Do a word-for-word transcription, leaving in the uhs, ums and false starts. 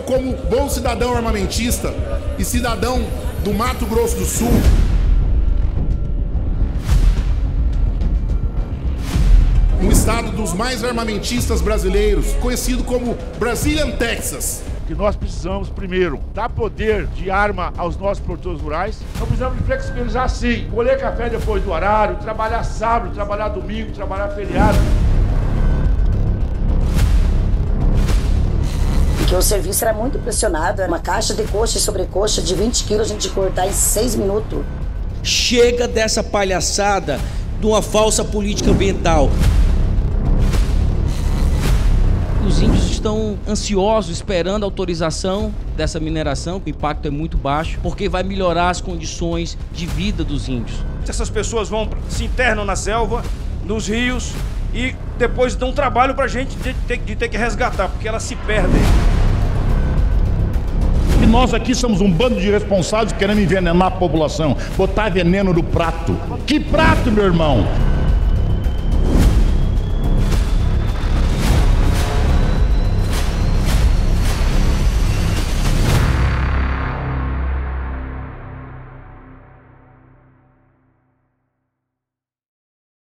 como bom cidadão armamentista e cidadão do Mato Grosso do Sul, um estado dos mais armamentistas brasileiros, conhecido como Brazilian Texas. Que nós precisamos, primeiro, dar poder de arma aos nossos produtores rurais. Nós precisamos de flexibilizar, sim. Colher café depois do horário, trabalhar sábado, trabalhar domingo, trabalhar feriado. Porque o serviço era muito pressionado. Uma caixa de coxa e sobrecoxa de vinte quilos a gente cortar em seis minutos. Chega dessa palhaçada de uma falsa política ambiental. Os índios estão ansiosos, esperando a autorização dessa mineração. O impacto é muito baixo, porque vai melhorar as condições de vida dos índios. Essas pessoas vão, se internam na selva, nos rios, e depois dão trabalho pra gente de ter, de ter que resgatar, porque elas se perdem. E nós aqui somos um bando de irresponsáveis querendo envenenar a população, botar veneno no prato. Que prato, meu irmão?